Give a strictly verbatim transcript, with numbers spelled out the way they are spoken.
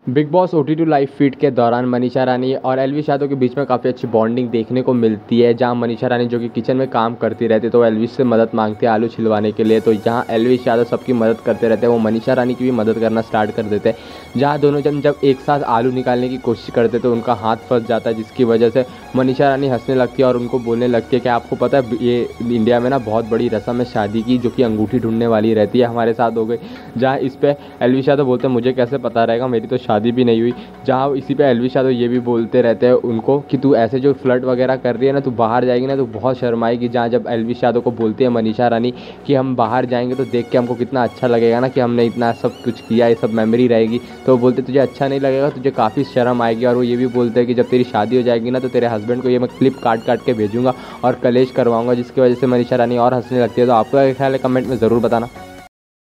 Big Boss OTT live feed के दौरान मनीषा रानी और एल्विश यादव के बीच में काफ़ी अच्छी बॉन्डिंग देखने को मिलती है, जहां मनीषा रानी जो कि किचन में काम करती रहती है तो एल्विश से मदद मांगती है आलू छिलवाने के लिए। तो जहां एल्विश यादव सबकी मदद करते रहते हैं, वो मनीषा रानी की भी मदद करना स्टार्ट कर देते हैं। जहाँ दोनों जन जब एक साथ आलू निकालने की कोशिश करते तो उनका हाथ फंस जाता है, जिसकी वजह से मनीषा रानी हंसने लगती है और उनको बोलने लगती है कि आपको पता है ये इंडिया में ना बहुत बड़ी रस्म है शादी की, जो कि अंगूठी ढूंढने वाली रहती है, हमारे साथ हो गई। जहाँ इस पर एल्विश यादव बोलते हैं मुझे कैसे पता रहेगा, मेरी तो शादी भी नहीं हुई। जहाँ इसी पे एल्विश यादव ये भी बोलते रहते हैं उनको कि तू ऐसे जो फ्लर्ट वगैरह कर रही है ना, तू बाहर जाएगी ना तो बहुत शर्माएगी। जहाँ जब एल्विश यादव को बोलती है मनीषा रानी कि हम बाहर जाएंगे तो देख के हमको कितना अच्छा लगेगा ना कि हमने इतना सब कुछ किया, ये सब मेमोरी रहेगी। तो वो बोलते तुझे अच्छा नहीं लगेगा, तुझे काफ़ी शर्म आएगी। और वो ये भी बोलते हैं कि जब तेरी शादी हो जाएगी ना तो तेरे हस्बैंड को ये मैं क्लिप काट काट के भेजूंगा और कलेश करवाऊंगा, जिसकी वजह से मनीषा रानी और हंसने लगती है। तो आपका क्या ख्याल है, कमेंट में ज़रूर बताना।